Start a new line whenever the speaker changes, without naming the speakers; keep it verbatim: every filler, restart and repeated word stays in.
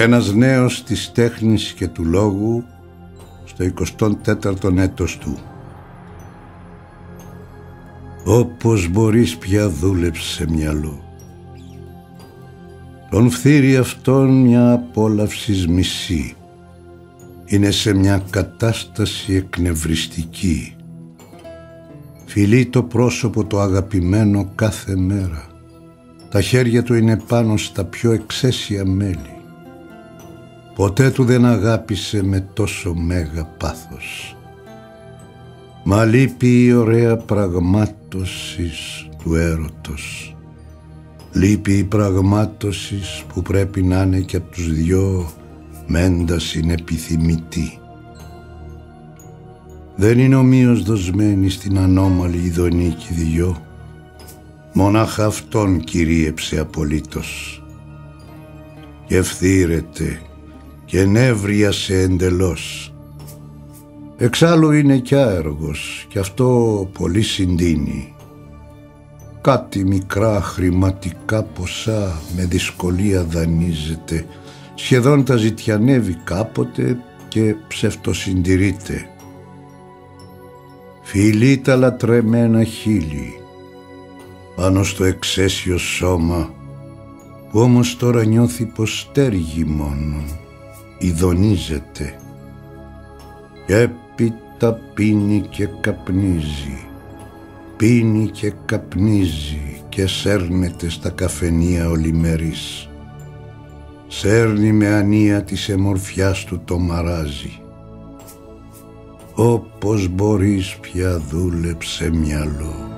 Ένας νέος της τέχνης και του λόγου στο εικοστό τέταρτο έτος του. Όπως μπορείς πια δούλεψε μυαλό. Τον φθείρει αυτόν μια απόλαυση μισή. Είναι σε μια κατάσταση εκνευριστική. Φιλεί το πρόσωπο το αγαπημένο κάθε μέρα. Τα χέρια του είναι πάνω στα πιο εξαίσια μέλη. Ποτέ του δεν αγάπησε με τόσο μέγα πάθος. Μα λείπει η ωραία πραγμάτωσης του έρωτος. Λείπει η πραγμάτωσης που πρέπει να είναι και από τους δυο μέντα συνεπιθυμητή. Δεν είναι ομοίως δοσμένη στην ανώμαλη ειδονίκη δυο. Μονάχα αυτόν κυρίεψε απολύτως. Και ευθύρεται και νεύριασε εντελώς. Εξάλλου είναι κι άεργος και αυτό πολύ συντείνει. Κάτι μικρά χρηματικά ποσά με δυσκολία δανείζεται. Σχεδόν τα ζητιανεύει κάποτε και ψευτοσυντηρείται. Φιλεί τα λατρεμένα χείλη πάνω στο εξαίσιο σώμα, που όμως τώρα νιώθει πως στέργει μόνον, ειδονίζεται. Και έπειτα πίνει και καπνίζει, πίνει και καπνίζει και σέρνεται στα καφενεία ολημερής. Σέρνει με ανία της εμορφιάς του το μαράζι. Όπως μπορείς πια δούλεψε μυαλό.